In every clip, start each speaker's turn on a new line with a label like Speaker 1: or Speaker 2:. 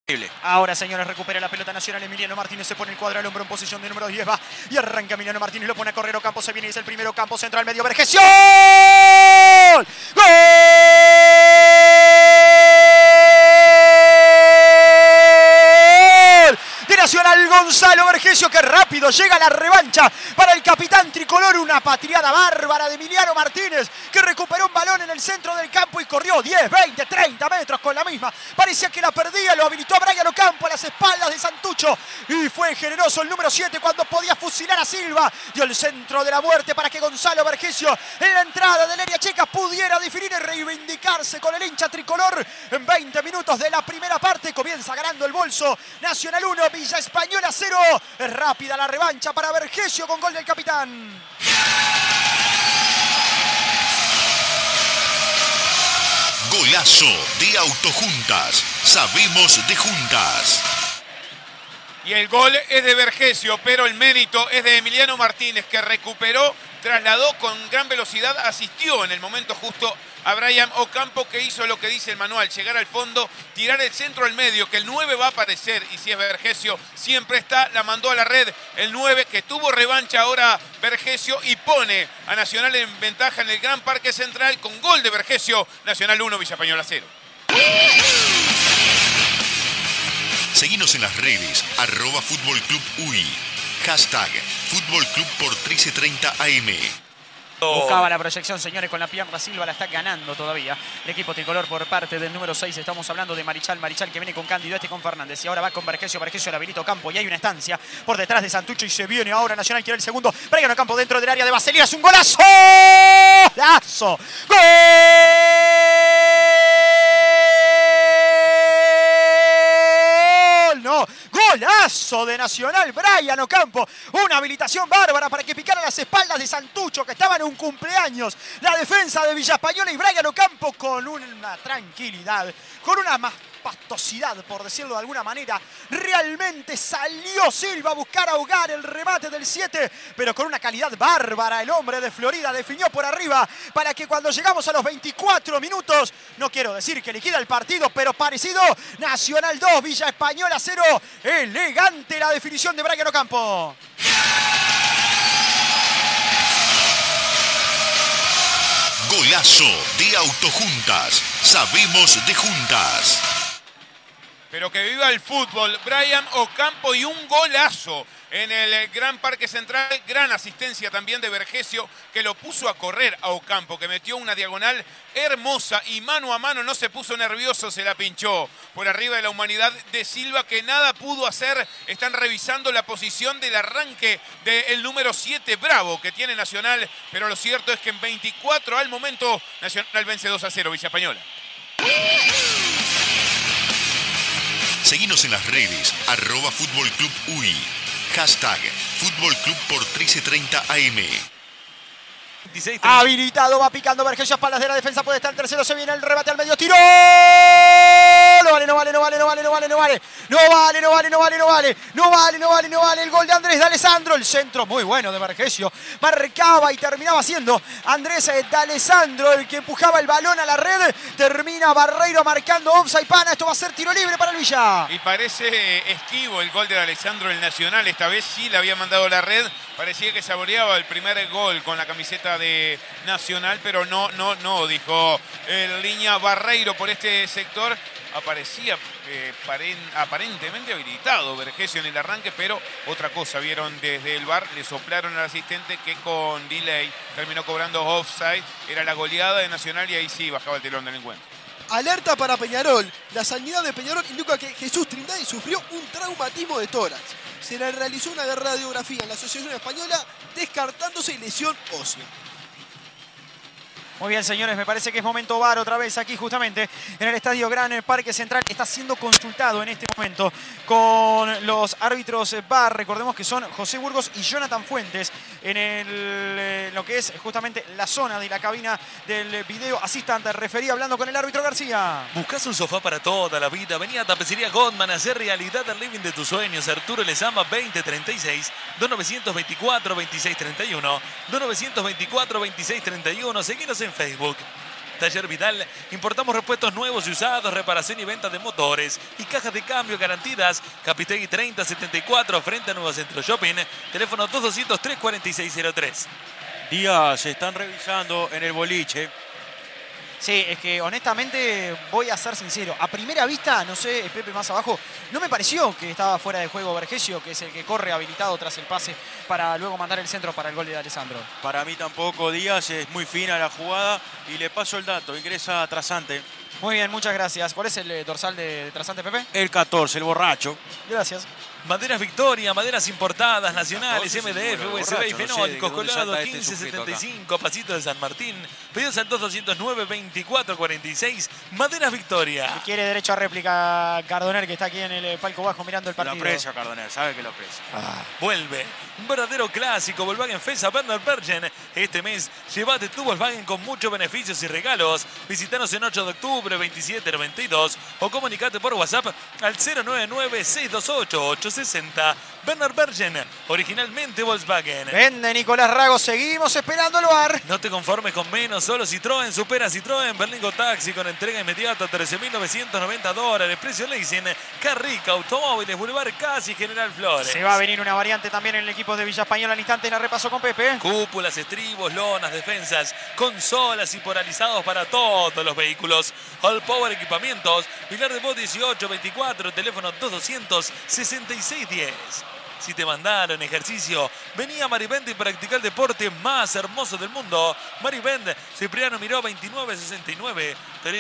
Speaker 1: Ahora, señores, recupera la pelota Nacional. Emiliano Martínez se pone el cuadro al hombro en posición de número 10. Va y arranca Emiliano Martínez. Lo pone a correr. Ocampo se viene y es el primero. Campo central medio. Vergesio. ¡Gol! De Nacional, Gonzalo Vergesio, que rápido llega la revancha para el capitán tricolor. Una patriada bárbara de Emiliano Martínez, que recuperó un balón en el centro del campo y corrió 10, 20, 30 metros con la misma. Parecía que la perdía, lo habilitó a Brian Ocampo a las espaldas de Santucho. Y fue generoso el número 7 cuando podía fusilar a Silva. Dio el centro de la muerte para que Gonzalo Vergesio, en la entrada del área chica, pudiera definir y reivindicarse con el hincha tricolor. En 20 minutos de la primera parte comienza ganando el bolso. Nacional 1, Villa Española 0. Es rápida la revancha para Vergesio con gol del capitán.
Speaker 2: Golazo de Autojuntas. Sabemos de juntas.
Speaker 3: Y el gol es de Vergesio, pero el mérito es de Emiliano Martínez, que recuperó, trasladó con gran velocidad, asistió en el momento justo a Brian Ocampo, que hizo lo que dice el manual: llegar al fondo, tirar el centro al medio, que el 9 va a aparecer, y si es Vergesio, siempre está, la mandó a la red el 9, que tuvo revancha ahora Vergesio, y pone a Nacional en ventaja en el Gran Parque Central con gol de Vergesio. Nacional 1, Villa Española 0.
Speaker 2: Seguinos en las redes, @Fútbol Club UI, #Fútbol Club por 1330 AM.
Speaker 1: Buscaba la proyección, señores, con la pierna. Silva la está ganando todavía el equipo tricolor por parte del número 6. Estamos hablando de Marichal, que viene con Cándido, con Fernández, y ahora va con Vergesio. Vergesio la habilita Ocampo y hay una estancia por detrás de Santucho y se viene ahora Nacional, quiere el segundo. Brian Ocampo dentro del área de Vaselina, es un golazo. ¡Golazo! ¡Gol! No, golazo de Nacional, Brian Ocampo. Una habilitación bárbara para que picara las espaldas de Santucho, que estaba en un cumpleaños. La defensa de Villa Española, y Brian Ocampo con una tranquilidad, con una más pastosidad, por decirlo de alguna manera. Realmente salió Silva a buscar ahogar el remate del 7, pero con una calidad bárbara. El hombre de Florida definió por arriba para que cuando llegamos a los 24 minutos, no quiero decir que liquida el partido, pero parecido. Nacional 2, Villa Española 0. Elegante la definición de Brian Ocampo.
Speaker 2: Golazo de Autojuntas. Sabemos de juntas.
Speaker 3: Pero que viva el fútbol. Brian Ocampo y un golazo en el Gran Parque Central. Gran asistencia también de Vergesio, que lo puso a correr a Ocampo, que metió una diagonal hermosa y mano a mano, no se puso nervioso, se la pinchó por arriba de la humanidad de Silva, que nada pudo hacer. Están revisando la posición del arranque del número 7, Bravo, que tiene Nacional, pero lo cierto es que en 24 al momento Nacional vence 2-0 Villa Española.
Speaker 2: Seguinos en las redes, @Fútbol Club UI, #Fútbol Club por 1330 AM.
Speaker 1: Habilitado, va picando Vergesio a espaldas de la defensa, puede estar el tercero, se viene el rebate al medio, tiró. No vale, no vale, no vale, no vale, no vale, no vale. No vale, no vale, no vale, no vale. No vale, no vale, no vale. El gol de Andrés D'Alessandro, el centro muy bueno de Vergesio. Marcaba y terminaba siendo Andrés D'Alessandro el que empujaba el balón a la red. Termina Barreiro marcando offside, pana. Esto va a ser tiro libre para el Villa.
Speaker 3: Y parece esquivo el gol de D'Alessandro el Nacional. Esta vez sí le había mandado a la red. Parecía que saboreaba el primer gol con la camiseta de Nacional, pero no, dijo el línea Barreiro por este sector. Aparecía aparentemente habilitado Vergesio en el arranque, pero otra cosa vieron desde el VAR, le soplaron al asistente que con delay terminó cobrando offside. Era la goleada de Nacional y ahí sí bajaba el telón del encuentro.
Speaker 4: Alerta para Peñarol. La sanidad de Peñarol indica que Jesús Trindade sufrió un traumatismo de tórax. Se le realizó una radiografía en la Asociación Española, descartándose lesión ósea.
Speaker 1: Muy bien, señores, me parece que es momento VAR otra vez aquí justamente en el Estadio Gran Parque Central. Está siendo consultado en este momento con los árbitros VAR. Recordemos que son José Burgos y Jonathan Fuentes en lo que es justamente la zona de la cabina del video asistente. Referí hablando con el árbitro García.
Speaker 5: ¿Buscas un sofá para toda la vida? Vení a Tapicería Goldman a hacer realidad el living de tus sueños. Arturo Lezama 2036, 2924 2631, 2924 2631. Seguinos en Facebook. Taller Vidal. Importamos repuestos nuevos y usados, reparación y venta de motores y cajas de cambio garantidas. Capitegui 3074 frente a Nuevo Centro Shopping. Teléfono 2200-34603.
Speaker 6: Díaz, se están revisando en el boliche.
Speaker 1: Sí, es que honestamente voy a ser sincero. A primera vista, no sé, Pepe más abajo, no me pareció que estaba fuera de juego Vergesio, que es el que corre habilitado tras el pase para luego mandar el centro para el gol de Alessandro.
Speaker 6: Para mí tampoco, Díaz, es muy fina la jugada y le paso el dato, ingresa Trasante.
Speaker 1: Muy bien, muchas gracias. ¿Cuál es el dorsal de Trasante, Pepe?
Speaker 6: El 14, el borracho.
Speaker 1: Gracias.
Speaker 5: Maderas Victoria, maderas importadas, nacionales,
Speaker 6: 14,
Speaker 5: MDF,
Speaker 6: bueno,
Speaker 5: USB y
Speaker 6: borracho, no sé de
Speaker 5: fenólicos,
Speaker 6: dónde
Speaker 5: Colorado
Speaker 6: salta este
Speaker 5: 1575, Pasito de San Martín. Pedidos al 2209-2446. Maderas Victoria.
Speaker 1: Quiere derecho a réplica Cardoner, que está aquí en el palco bajo mirando el
Speaker 6: Lo
Speaker 1: partido.
Speaker 6: aprecia, Cardoner, sabe que lo aprecia.
Speaker 5: Vuelve un verdadero clásico, Volkswagen FESA Werner Bergen. Este mes llévate tu Volkswagen con muchos beneficios y regalos. Visítanos en 8 de octubre 2792 o comunicate por WhatsApp al 099-628-860. Werner Bergen, originalmente Volkswagen.
Speaker 1: Vende Nicolás Rago, seguimos esperando el VAR.
Speaker 5: No te conformes con menos, solo Citroën, supera Citroën, Berlingo Taxi con entrega inmediata, $13.990, precio leasing, Carrica, Automóviles, Boulevard Casi, General Flores.
Speaker 1: Se va a venir una variante también en el equipo de Villa Española al instante, la repaso con Pepe.
Speaker 5: Cúpulas, estribos, lonas, defensas, consolas y polarizados para todos los vehículos. All Power Equipamientos, Pilar de Voz 1824, teléfono 2200-6610. Si te mandaron ejercicio, vení a Maribend y practica el deporte más hermoso del mundo. Maribend, Cipriano Miró 2969,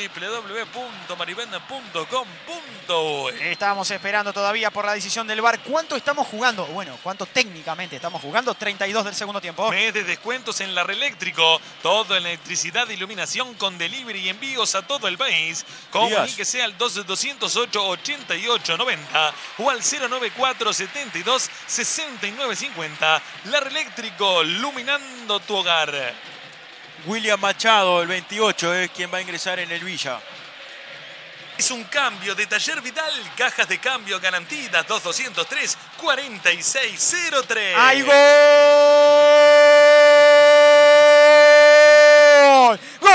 Speaker 5: www.maribend.com.uy.
Speaker 1: Estamos esperando todavía por la decisión del VAR. ¿Cuánto estamos jugando? Bueno, ¿cuánto técnicamente estamos jugando? 32 del segundo tiempo.
Speaker 5: Mes de descuentos en la Reeléctrico. Todo en electricidad e iluminación con delivery y envíos a todo el país. Comuníquese al 12-208-8890 o al 094-72-6950. La Reeléctrico, iluminando tu hogar.
Speaker 6: William Machado, el 28, es quien va a ingresar en el Villa.
Speaker 5: Es un cambio de Taller Vidal. Cajas de cambio garantidas 2203-4603.
Speaker 1: ¡Hay gol! ¡Gol!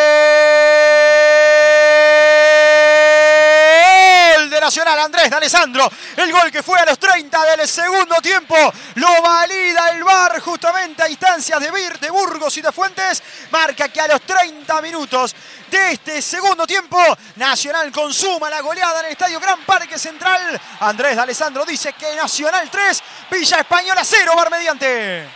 Speaker 1: De Nacional, Andrés de Alessandro. El gol que fue a los 30 del segundo tiempo. Lo valida el VAR justamente a instancias de Burgos y de Fuentes. Marca que a los 30 minutos de este segundo tiempo, Nacional consuma la goleada en el Estadio Gran Parque Central. Andrés de Alessandro dice que Nacional 3, Villa Española 0, VAR mediante.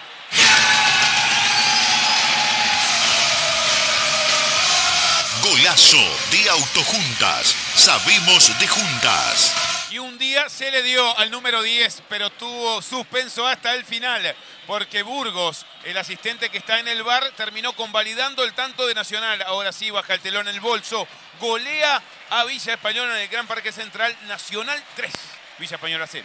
Speaker 2: Golazo de Autojuntas. Sabemos de juntas.
Speaker 3: Y un día se le dio al número 10, pero tuvo suspenso hasta el final, porque Burgos, el asistente que está en el VAR, terminó convalidando el tanto de Nacional. Ahora sí, baja el telón en el bolso. Golea a Villa Española en el Gran Parque Central. Nacional 3, Villa Española 0.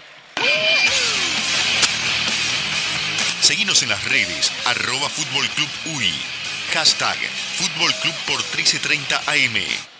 Speaker 2: Seguinos en las redes, @Fútbol Club UI. Hashtag Fútbol Club por 1330 AM.